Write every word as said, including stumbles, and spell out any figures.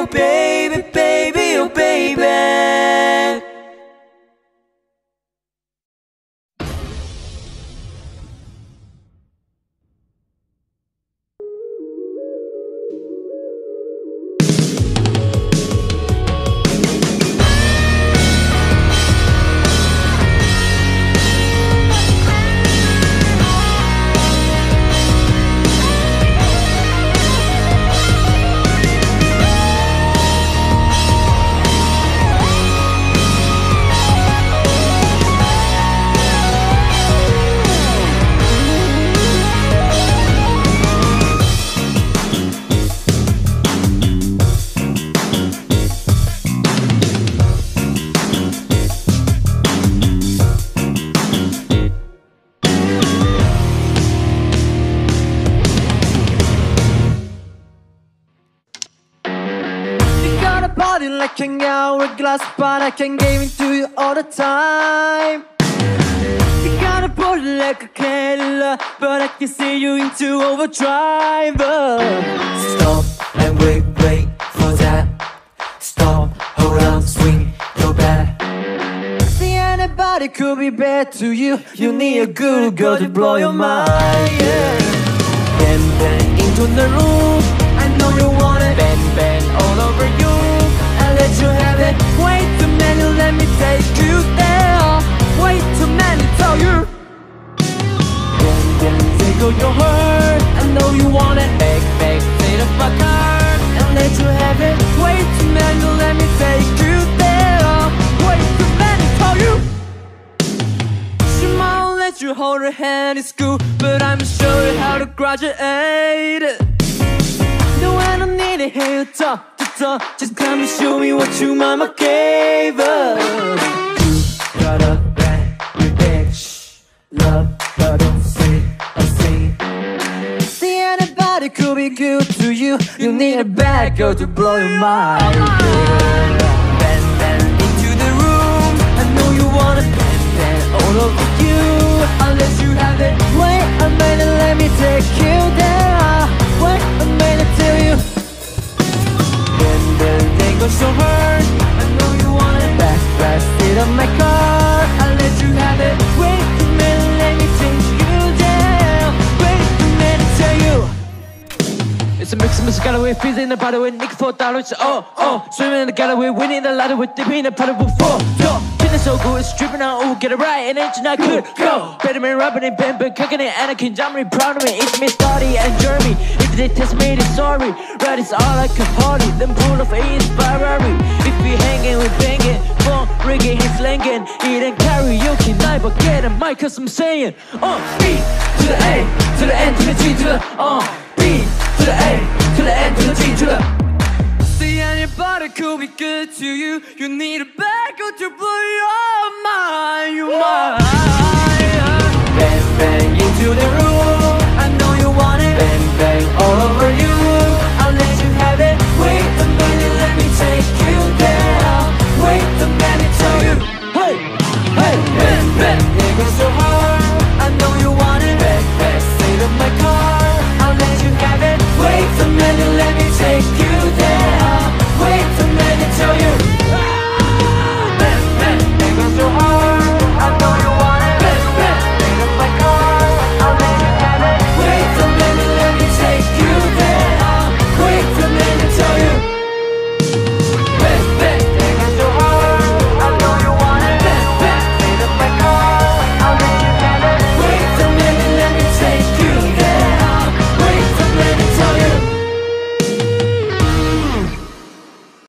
oh baby, baby, oh baby. Like an hourglass, but I can't give it to you all the time. You gotta put it like a killer, but I can see you into overdrive. Stop and wait, wait for that. Stop, hold on, swing your bat. See, anybody could be bad to you. You need a good girl to blow your mind, yeah. Bang, bang into the room. I know you want it. Bang, bang all over you. Let you have it. Way too many, let me take you there. Way too many, tell you. Bang, bang, take all your hurt. I know you want it. Bang, bang, say the fuck hard. And let you have it. Way too many, let me take you there. Way too many, tell you. She might let you hold her hand in school, but I'm show you how to graduate. No, I don't need it, hey, you talk. Just come and show me what your mama gave us. You got a bad bitch, love, but don't say a thing. See, anybody could be good to you. You need a bad girl to blow your mind. Bang, bang into the room. I know you want it. Bang, bang all over you. I'll let you have it. Wait a minute, let me take you there. Wait a minute, tell you. They go so hurt. I know you want it. Back, back seat of my car. I'll let you have it. Wait a minute, let me take you down. Wait a minute, tell you. It's a mix of music, got away, feels in the body with Nick for dollars. Oh, oh, swimming in the getaway, winning the ladder with dipping in the puddle before. Yo, feeling so good, it's dripping out, ooh, get it right, and it's not good. Go, better man, rubbing it, bam, but cooking it, Anakin, I'm really proud of it. It's me, Stardy, and Jeremy. If they test me, they're sorry. Right, it's all like a party, then pull off A's Ferrari. If we hanging, we banging, phone ringing, he's slanging. Eating karaoke night, but get a mic, cause I'm saying, uh, B to the A, to the N, to the G, to the, uh, B to the A, to the N, to the G, to the. See, anybody could be good to you. You need a bad girl to blow you